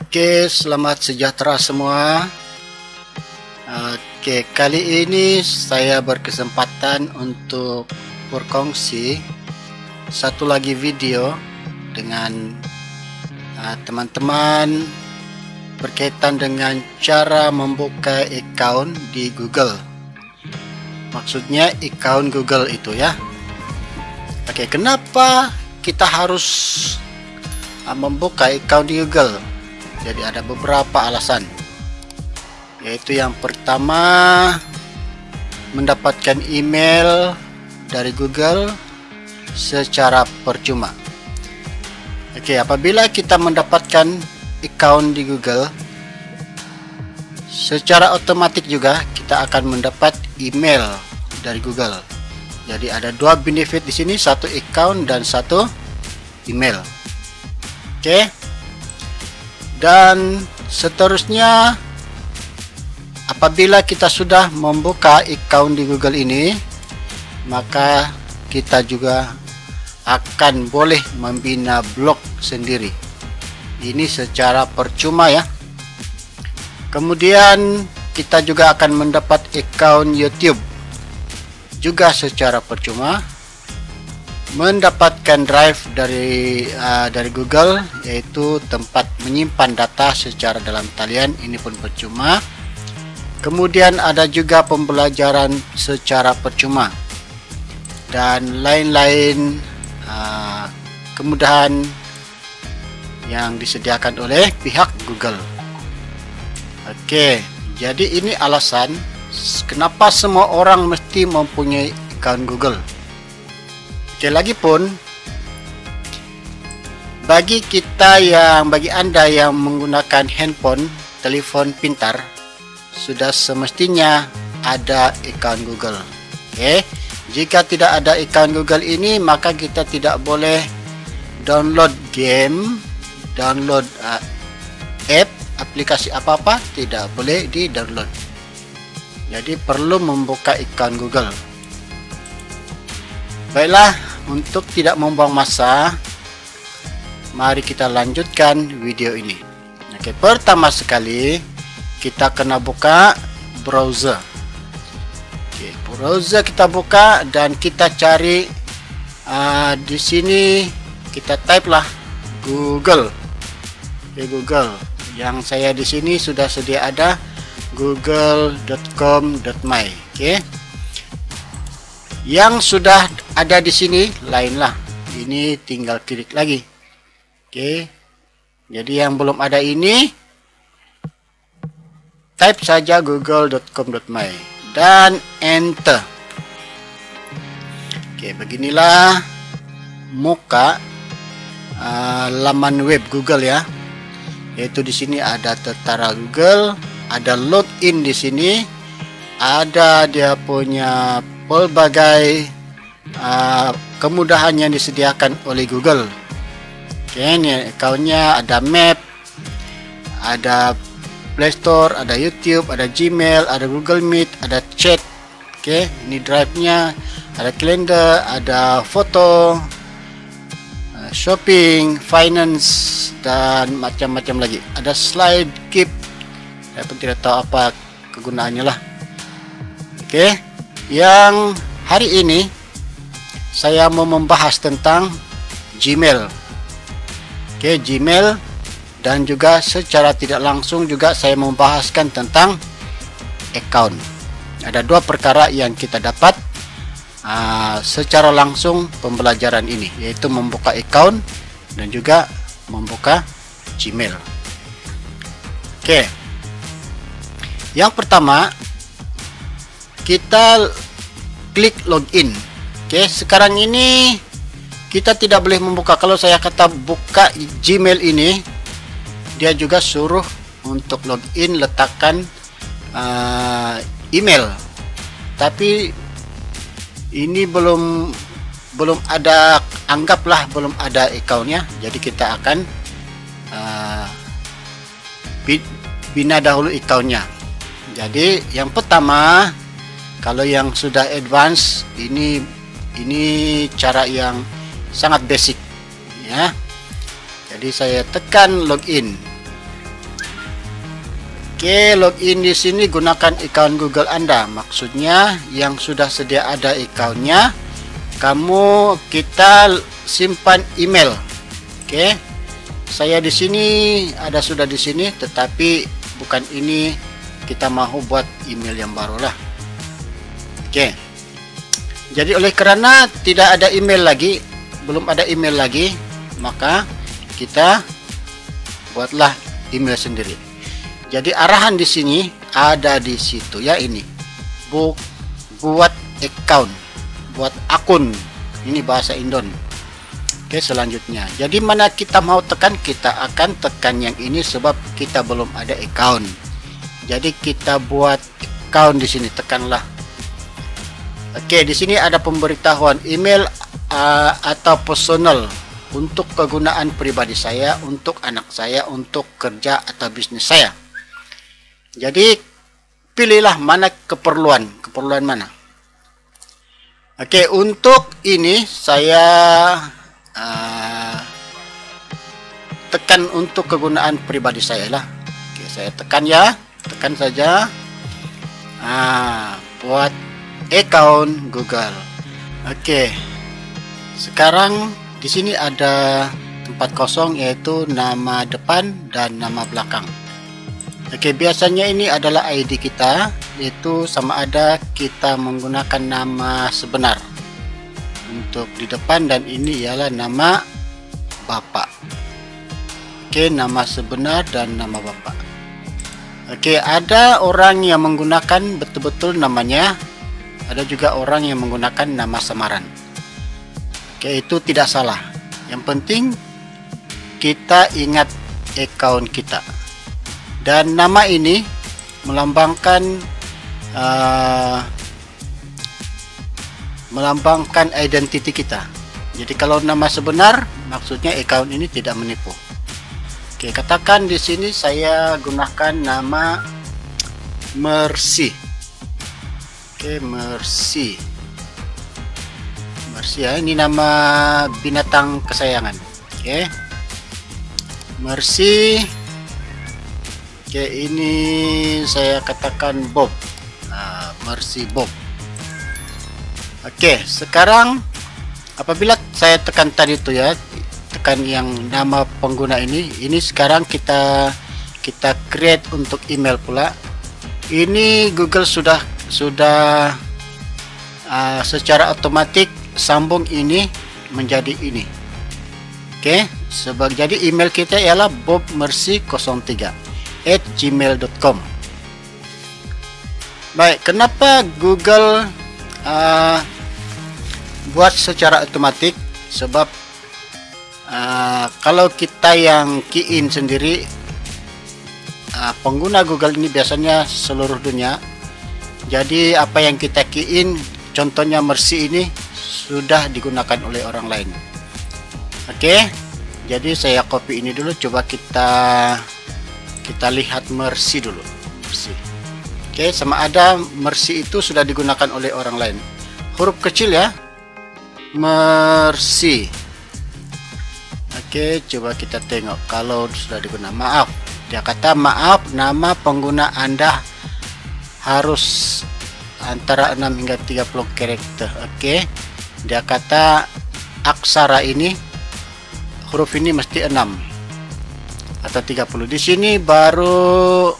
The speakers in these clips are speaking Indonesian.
Oke, selamat sejahtera semua. Oke, kali ini saya berkesempatan untuk berkongsi satu lagi video dengan teman-teman berkaitan dengan cara membuka account di Google. Maksudnya account Google itu ya. Oke, kenapa kita harus membuka account di Google? Jadi ada beberapa alasan, yaitu yang pertama, mendapatkan email dari Google secara percuma. Oke, apabila kita mendapatkan account di Google, secara otomatis juga kita akan mendapat email dari Google. Jadi ada dua benefit di sini, satu account dan satu email. Oke. Dan seterusnya, apabila kita sudah membuka account di Google ini, maka kita juga akan boleh membina blog sendiri. Ini secara percuma ya. Kemudian kita juga akan mendapat account YouTube juga secara percuma. Mendapatkan drive dari Google, yaitu tempat menyimpan data secara dalam talian, ini pun percuma. Kemudian ada juga pembelajaran secara percuma dan lain-lain kemudahan yang disediakan oleh pihak Google. Oke, jadi ini alasan kenapa semua orang mesti mempunyai account Google. Oke, lagipun bagi Anda yang menggunakan handphone, telepon pintar, sudah semestinya ada account Google. Oke, jika tidak ada account Google ini, maka kita tidak boleh download game, download app, aplikasi apa-apa, tidak boleh di-download. Jadi perlu membuka account Google. Baiklah, untuk tidak membuang masa, mari kita lanjutkan video ini. Oke, pertama sekali kita kena buka browser. Oke, browser kita buka dan kita cari di sini, kita type lah Google. Oke, Google. Yang saya di sini sudah sedia ada google.com.my. Oke. Yang sudah ada di sini lainlah. Ini tinggal klik lagi. Oke. Jadi yang belum ada ini, type saja google.com.my dan enter. Oke, beginilah muka laman web Google ya. Yaitu di sini ada tentara Google, ada login di sini, ada dia punya pelbagai kemudahan yang disediakan oleh Google. Oke, ini accountnya, ada map, ada Play Store, ada YouTube, ada Gmail, ada Google Meet, ada chat. Oke, ini drive-nya, ada kalender, ada foto, shopping, finance, dan macam-macam lagi. Ada slide, keep, saya pun tidak tahu apa kegunaannya lah. Oke, yang hari ini saya mau membahas tentang Gmail. Oke, Gmail, dan juga secara tidak langsung juga saya membahaskan tentang account. Ada dua perkara yang kita dapat secara langsung pembelajaran ini, yaitu membuka account dan juga membuka Gmail. Oke, yang pertama kita klik login. Oke, sekarang ini kita tidak boleh membuka. Kalau saya kata buka Gmail ini, dia juga suruh untuk login, letakkan email. Tapi ini belum ada, anggaplah belum ada accountnya. Jadi kita akan bina dahulu accountnya. Jadi yang pertama, kalau yang sudah advance, ini cara yang sangat basic ya. Jadi saya tekan login. Oke, login di sini gunakan account Google Anda. Maksudnya yang sudah sedia ada accountnya, kita simpan email. Oke, saya di sini sudah di sini, tetapi bukan ini, kita mau buat email yang baru lah. Oke, jadi oleh karena tidak ada email lagi, belum ada email lagi, maka kita buatlah email sendiri. Jadi arahan di sini ada di situ ya, ini buat account, buat akun, ini bahasa Indon. Oke, selanjutnya, jadi mana kita mau tekan, kita akan tekan yang ini sebab kita belum ada account. Jadi kita buat account di sini, tekanlah. Oke, di sini ada pemberitahuan email atau personal untuk kegunaan pribadi saya, untuk anak saya, untuk kerja atau bisnis saya. Jadi pilihlah mana keperluan mana. Oke, untuk ini saya tekan untuk kegunaan pribadi saya lah. Oke, saya tekan ya, tekan saja. Buat account Google. Oke, sekarang di sini ada tempat kosong, yaitu nama depan dan nama belakang. Oke, biasanya ini adalah ID kita, yaitu sama ada kita menggunakan nama sebenar untuk di depan, dan ini ialah nama Bapak. Oke, nama sebenar dan nama Bapak. Oke, ada orang yang menggunakan betul-betul namanya, ada juga orang yang menggunakan nama samaran. Oke, itu tidak salah. Yang penting kita ingat account kita. Dan nama ini melambangkan identiti kita. Jadi kalau nama sebenar, maksudnya account ini tidak menipu. Oke, katakan di sini saya gunakan nama Mercy. Oke, Mercy ya, ini nama binatang kesayangan. Oke, Mercy. Oke, ini saya katakan Bob. Mercy Bob. Oke, sekarang apabila saya tekan tadi itu ya, tekan yang nama pengguna ini sekarang kita create untuk email pula. Ini Google sudah secara otomatis sambung ini menjadi ini. Oke, jadi email kita ialah bobmercy03@gmail.com. Baik, kenapa Google buat secara otomatis? Sebab kalau kita yang key in sendiri, pengguna Google ini biasanya seluruh dunia. Jadi apa yang kita key in, contohnya Mercy ini sudah digunakan oleh orang lain. Oke, jadi saya copy ini dulu, coba kita lihat Mercy dulu. Mercy. Oke, sama ada Mercy itu sudah digunakan oleh orang lain. Huruf kecil ya, Mercy. Oke, coba kita tengok kalau sudah digunakan. Maaf, dia kata maaf, nama pengguna Anda harus antara 6 hingga 30 karakter. Oke, dia kata aksara ini, huruf ini mesti 6 atau 30. Di sini baru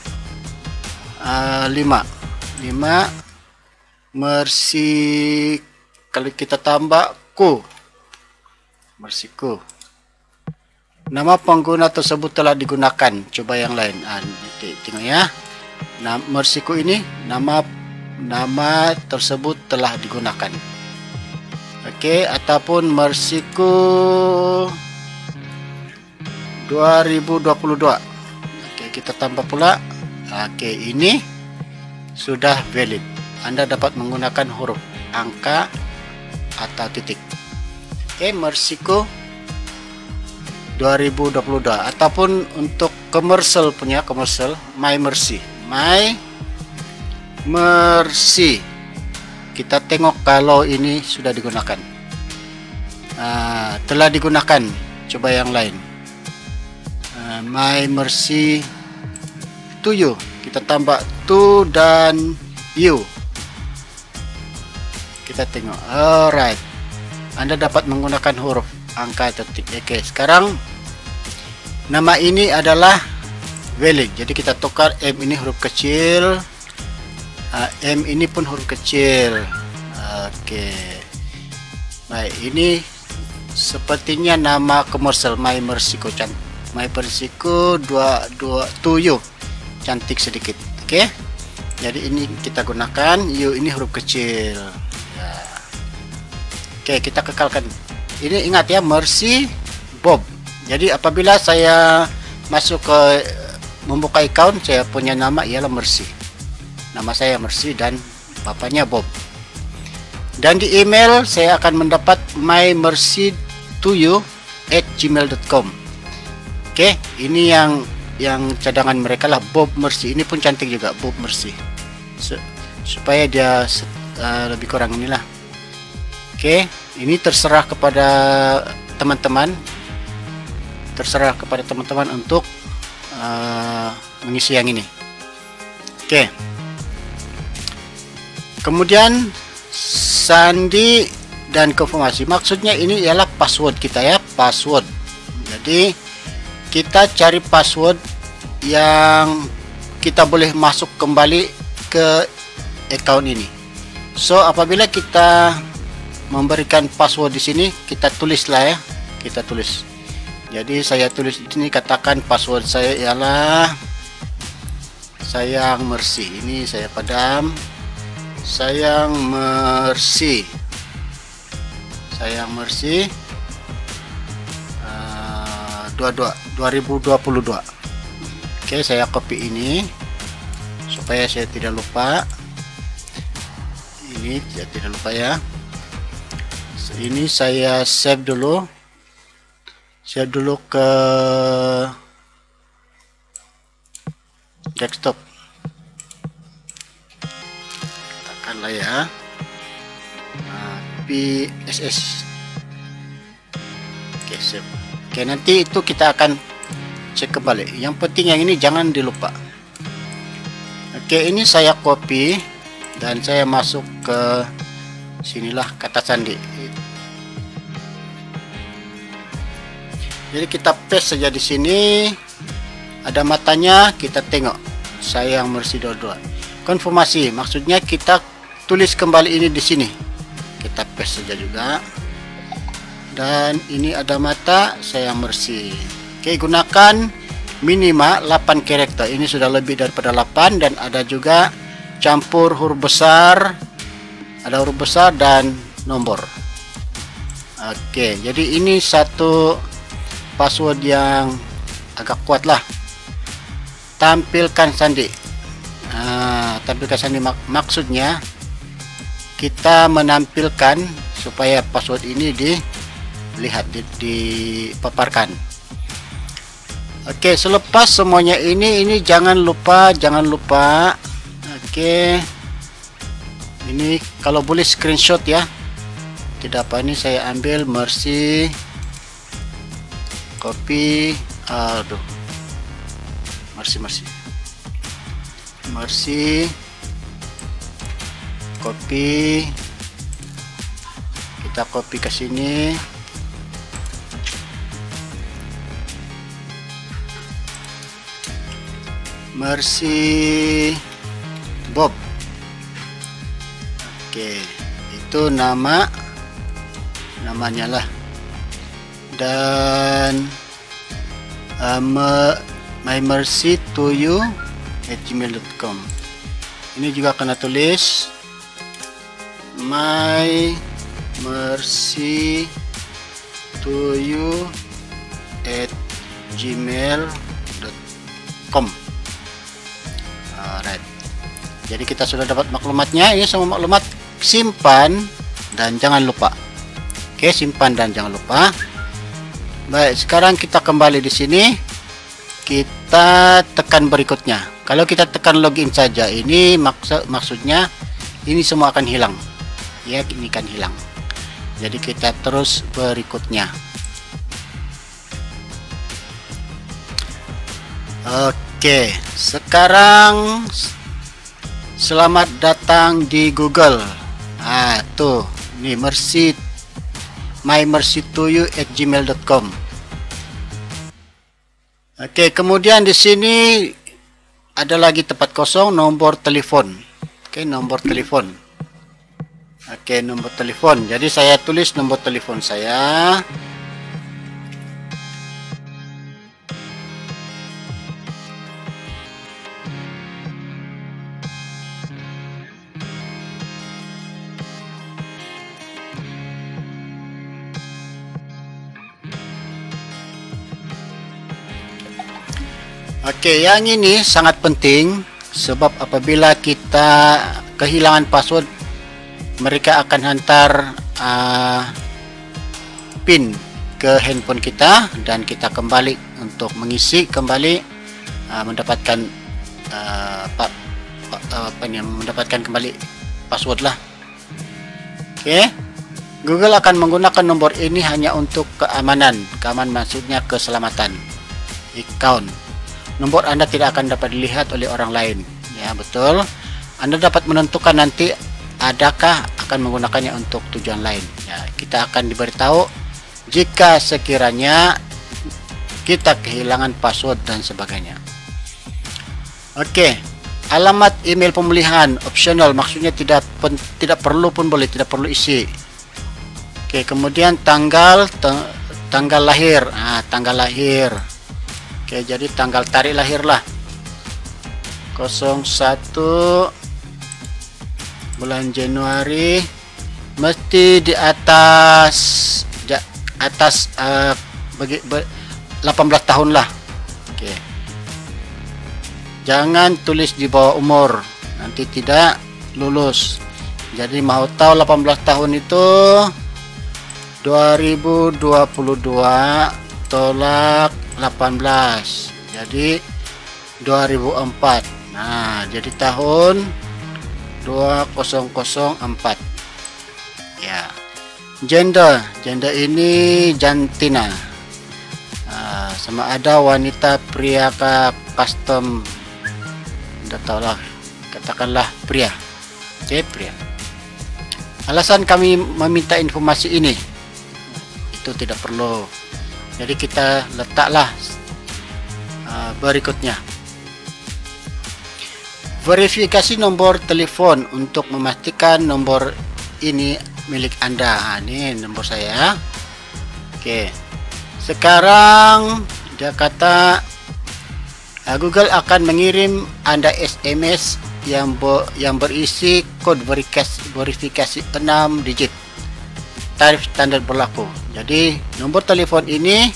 5 Mercy. Kalau kita tambah ku, Mercy ku, nama pengguna tersebut telah digunakan. Coba yang lain, tengok ya. Nah, Mercy ku ini nama tersebut telah digunakan. Oke, ataupun Mercy ku 2022. Oke, kita tambah pula. Oke, ini sudah valid. Anda dapat menggunakan huruf, angka atau titik. Oke, Mercy ku 2022. Ataupun untuk komersial punya, komersial My Mercy. Kita tengok kalau ini sudah digunakan. Telah digunakan. Coba yang lain. My Mercy to you. kita tambah to dan you. Kita tengok. Alright, Anda dapat menggunakan huruf, angka atau titik. Oke, sekarang nama ini adalah valid, jadi kita tukar M ini huruf kecil, M ini pun huruf kecil. Oke, baik, ini sepertinya nama komersial My Mercyco, My Mercyco 227, cantik sedikit. Oke, jadi ini kita gunakan U ini huruf kecil ya. Oke, kita kekalkan ini. Ingat ya, Mercy Bob. Jadi apabila saya masuk ke membuka account, saya punya nama ialah Mercy, nama saya Mercy dan bapaknya Bob. Dan di email saya akan mendapat mymercy2you@gmail.com. Oke, ini yang cadangan mereka lah, Bob Mercy. Ini pun cantik juga, Bob Mercy, supaya dia lebih kurang inilah. Oke, ini terserah kepada teman-teman, untuk mengisi yang ini. Oke, kemudian sandi dan konfirmasi. Maksudnya ini ialah password kita ya, password. Jadi kita cari password yang kita boleh masuk kembali ke account ini. So apabila kita memberikan password di sini, kita tulislah ya, kita tulis. Jadi saya tulis di sini, katakan password saya ialah sayang Mercy. Ini saya padam, sayang Mercy, sayang Mercy 2022. Oke, saya copy ini supaya saya tidak lupa. Ini tidak lupa ya. Ini saya save dulu, ke desktop. Tekanlah ya, PSS. Oke, save. Oke, nanti itu kita akan cek kembali. Yang penting yang ini jangan dilupa. Oke, ini saya copy dan saya masuk ke sinilah, kata sandi. Jadi kita paste saja di sini, ada matanya, kita tengok sayang Mercy 22. Konfirmasi, maksudnya kita tulis kembali ini di sini. Kita paste saja juga. Dan ini ada mata sayang Mercy. Oke, gunakan minimal 8 karakter. Ini sudah lebih daripada 8, dan ada juga campur huruf besar, ada huruf besar dan nomor. Oke, jadi ini satu password yang agak kuat lah. Tampilkan sandi. Tampilkan sandi maksudnya kita menampilkan supaya password ini dilihat, dipaparkan. Oke, selepas semuanya ini jangan lupa. Oke, ini kalau boleh screenshot ya. Tidak apa, ini saya ambil Mercy, copy, Mercy, copy, kita copy ke sini. Mercy Bob. Oke, itu namanya lah. Dan mymercy2you@gmail.com. Ini juga kena tulis mymercy2you@gmail.com. Alright. Jadi kita sudah dapat maklumatnya. Ini semua maklumat, simpan dan jangan lupa. Oke, simpan dan jangan lupa. Baik, sekarang kita kembali di sini. Kita tekan berikutnya. Kalau kita tekan login saja, ini maksudnya ini semua akan hilang. Ya, ini kan hilang. Jadi kita terus berikutnya. Oke, sekarang selamat datang di Google. Tuh, ini mymercytoyou@gmail.com. Oke, kemudian di sini ada lagi tempat kosong, nomor telepon. Oke, nomor telepon. Oke, nomor telepon. Jadi saya tulis nomor telepon saya. Oke, yang ini sangat penting sebab apabila kita kehilangan password, mereka akan hantar PIN ke handphone kita dan kita kembali untuk mengisi kembali, mendapatkan mendapatkan kembali password lah. Oke, Google akan menggunakan nomor ini hanya untuk keamanan maksudnya keselamatan account. Nomor Anda tidak akan dapat dilihat oleh orang lain. Ya, betul. Anda dapat menentukan nanti adakah akan menggunakannya untuk tujuan lain. Ya, kita akan diberitahu jika sekiranya kita kehilangan password dan sebagainya. Oke, alamat email pemulihan optional, maksudnya tidak perlu pun boleh, tidak perlu isi. Oke, kemudian tanggal lahir. Tanggal lahir. Oke, jadi tanggal tarik lahir lah 01 bulan Januari, mesti di atas 18 tahun lah. Oke, jangan tulis di bawah umur, nanti tidak lulus. Jadi mau tahu 18 tahun itu 2022 tolak 18, jadi 2004. Nah, jadi tahun 2004. Ya. Gender ini jantina. Sama ada wanita, pria, custom, tidak tahu lah, katakanlah pria. Oke, pria. Alasan kami meminta informasi ini, itu tidak perlu. Jadi kita letaklah berikutnya. Verifikasi nomor telepon untuk memastikan nomor ini milik Anda. Ini nomor saya. Oke. Sekarang dia kata Google akan mengirim Anda SMS yang berisi kode verifikasi 6 digit. Tarif standar berlaku. Jadi nomor telepon ini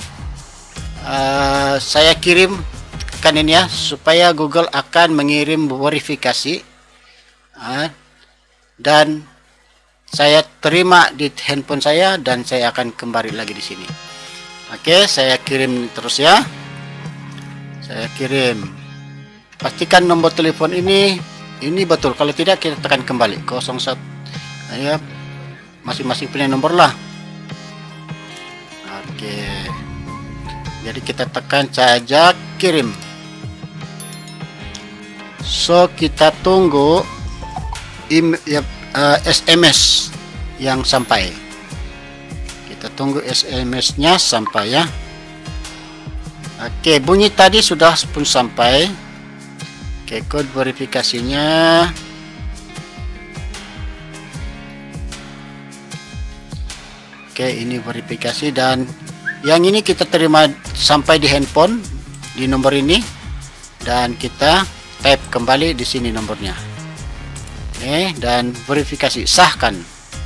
saya kirim kan ini ya, supaya Google akan mengirim verifikasi dan saya terima di handphone saya dan saya akan kembali lagi di sini. Oke, saya kirim terus ya. Saya kirim. Pastikan nomor telepon ini betul. Kalau tidak kita tekan kembali 01. Ya, masing-masing punya nomor lah. Oke, jadi kita tekan saja kirim. So kita tunggu SMS yang sampai. Kita tunggu SMS-nya sampai ya. Oke, bunyi tadi sudah pun sampai. Oke, kode verifikasinya. Oke, ini verifikasi dan yang ini kita terima sampai di handphone di nomor ini dan kita type kembali di sini nomornya. Oke, dan verifikasi sahkan.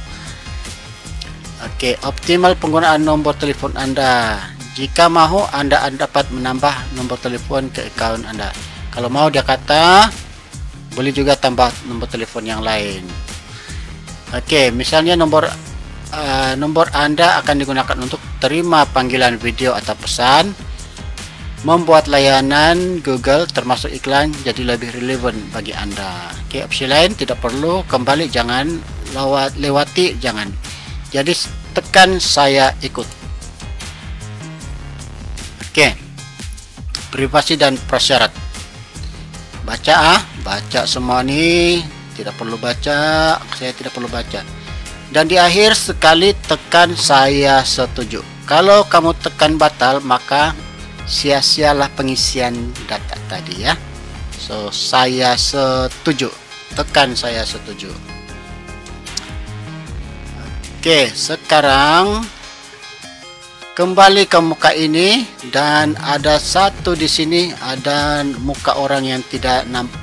Oke, optimal penggunaan nomor telepon Anda. Jika mau Anda dapat menambah nomor telepon ke account Anda. Kalau mau dia kata boleh juga tambah nomor telepon yang lain. Oke, misalnya nomor Anda akan digunakan untuk terima panggilan video atau pesan, membuat layanan Google termasuk iklan jadi lebih relevan bagi Anda. Oke, opsi lain tidak perlu, kembali jangan, lewati jangan. Jadi tekan saya ikut. Oke. privasi dan prasyarat. Baca semua ini, tidak perlu baca, saya tidak perlu baca. Dan di akhir sekali tekan saya setuju. Kalau kamu tekan batal, maka sia-sialah pengisian data tadi ya. So, saya setuju, tekan saya setuju. Oke, sekarang kembali ke muka ini, dan ada satu di sini, ada muka orang yang tidak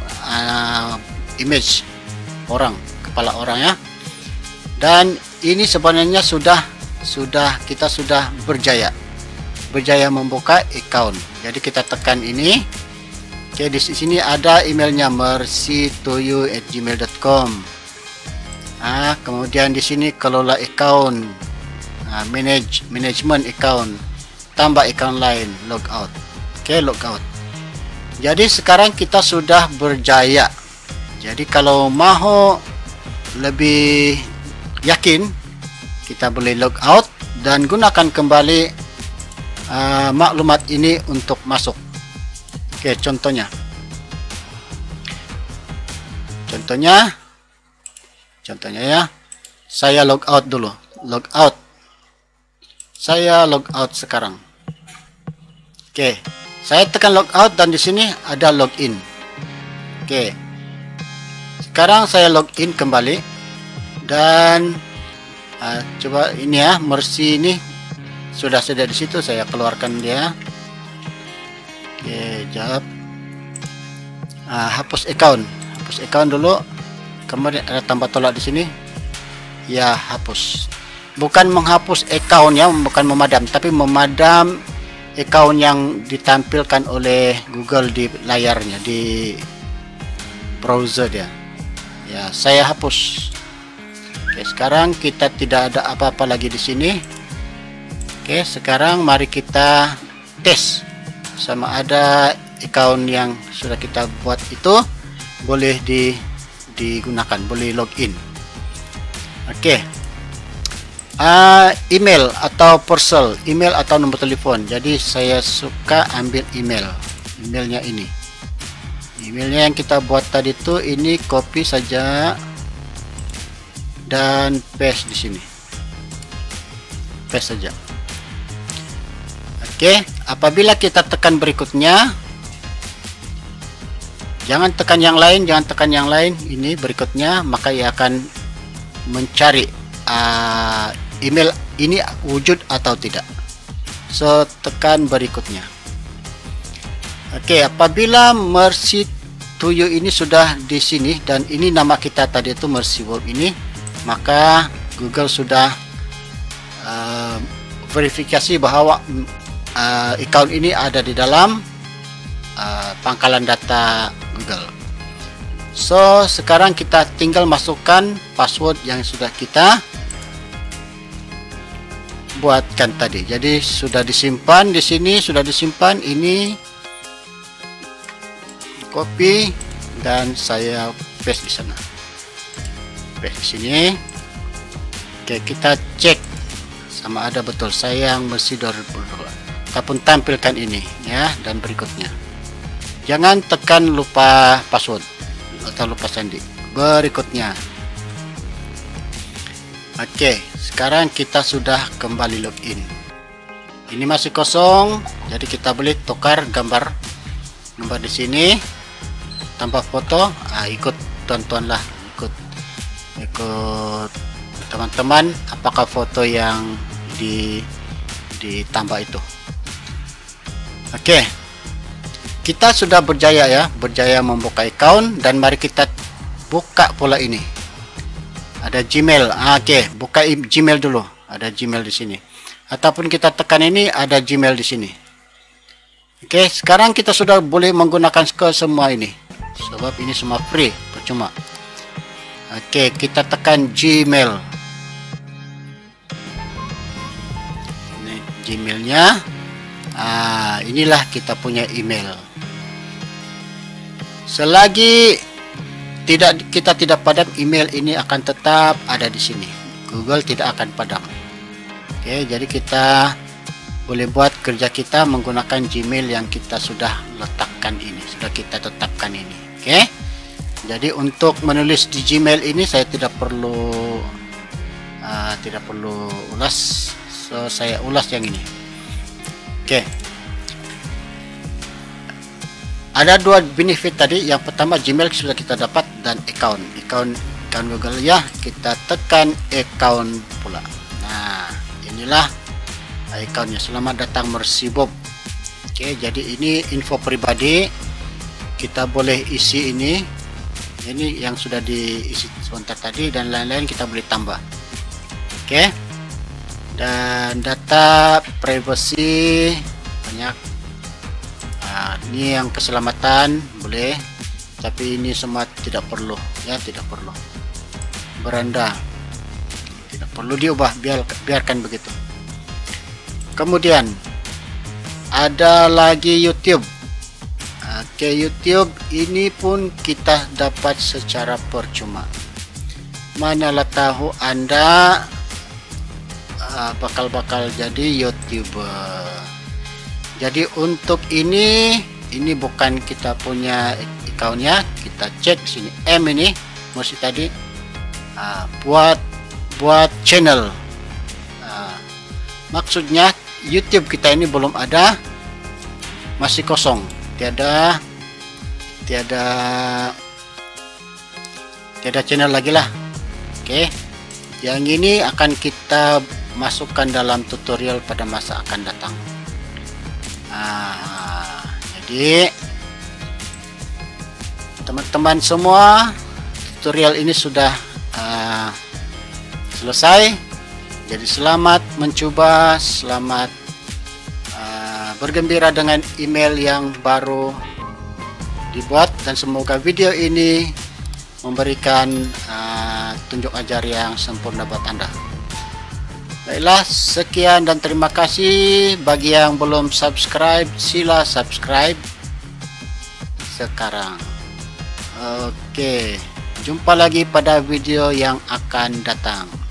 image orang, kepala orang ya. Dan ini sebenarnya kita sudah berjaya membuka account. Jadi kita tekan ini. Oke, di sini ada emailnya mercy2you@gmail.com. Kemudian di sini kelola account, management account, tambah account lain, logout. Oke, logout. Jadi sekarang kita sudah berjaya. Jadi kalau mau lebih yakin, kita boleh logout dan gunakan kembali maklumat ini untuk masuk. Oke, contohnya ya, saya logout dulu, saya logout sekarang. Oke, saya tekan logout dan di sini ada login. Oke, sekarang saya login kembali dan coba ini ya, Mercy ini sudah di situ, saya keluarkan dia. Oke, jawab. Hapus account dulu. Kemudian ada tambah tolak di sini. Ya, hapus. Bukan menghapus account ya, bukan memadam, tapi memadam account yang ditampilkan oleh Google di layarnya, di browser dia. Ya, saya hapus. Oke, sekarang kita tidak ada apa-apa lagi di sini. Oke, sekarang mari kita tes sama ada account yang sudah kita buat itu boleh digunakan, boleh login. Oke, email atau parcel, email atau nomor telepon. Jadi saya suka ambil emailnya ini. Emailnya yang kita buat tadi itu, ini copy saja dan paste di sini, paste saja. Oke, apabila kita tekan berikutnya, jangan tekan yang lain, ini berikutnya, maka ia akan mencari email ini wujud atau tidak. So, tekan berikutnya. Oke, apabila Mercy2you ini sudah di sini dan ini nama kita tadi itu Mercy World ini, maka Google sudah verifikasi bahwa account ini ada di dalam pangkalan data Google. So, sekarang kita tinggal masukkan password yang sudah kita buatkan tadi. Jadi sudah disimpan di sini, ini copy dan saya paste di sana. Paste di sini. Oke, kita cek sama ada betul saya yang Mercy 2022. Kita pun tampilkan ini ya, dan berikutnya. Jangan tekan lupa password atau lupa sandi. Berikutnya. Oke, sekarang kita sudah kembali login. Ini masih kosong, jadi kita boleh tukar gambar di sini, tambah foto. Ikut tonton lah, ikut teman-teman, apakah foto yang ditambah itu. Oke, kita sudah berjaya ya, membuka account, dan mari kita buka pula ini. Ada Gmail. Oke, buka Gmail dulu. Ada Gmail di sini. Ataupun kita tekan ini, ada Gmail di sini. Oke, sekarang kita sudah boleh menggunakan ke semua ini. Sebab ini semua free, percuma. Oke, kita tekan Gmail. Ini Gmailnya. Inilah kita punya email. Selagi kita tidak padam, email ini akan tetap ada di sini. Google tidak akan padam. Oke, jadi kita boleh buat kerja kita menggunakan Gmail yang kita sudah letakkan ini, sudah kita tetapkan ini. Oke. Jadi untuk menulis di Gmail ini saya tidak perlu ulas, so saya ulas yang ini. Oke. Ada dua benefit tadi. Yang pertama, Gmail sudah kita dapat, dan account Google ya, kita tekan account pula. Nah, inilah accountnya. Selamat datang Mercy Bob. Oke, jadi ini info pribadi, kita boleh isi ini yang sudah diisi sebentar tadi, dan lain-lain kita boleh tambah. Oke, dan data privacy banyak. Ini yang keselamatan boleh, tapi ini semua tidak perlu ya, tidak perlu. Beranda tidak perlu diubah, biarkan begitu. Kemudian ada lagi YouTube. Oke, YouTube ini pun kita dapat secara percuma. Manalah tahu Anda bakal jadi YouTuber. Jadi untuk ini bukan kita punya accountnya, kita cek sini M ini masih tadi buat channel. Maksudnya YouTube kita ini belum ada, masih kosong, tiada channel lagi lah. Oke, yang ini akan kita masukkan dalam tutorial pada masa akan datang. Jadi teman-teman semua, tutorial ini sudah selesai. Jadi selamat mencoba, selamat bergembira dengan email yang baru dibuat, dan semoga video ini memberikan tunjuk ajar yang sempurna buat Anda. Baiklah, sekian dan terima kasih. Bagi yang belum subscribe, sila subscribe sekarang. Oke, jumpa lagi pada video yang akan datang.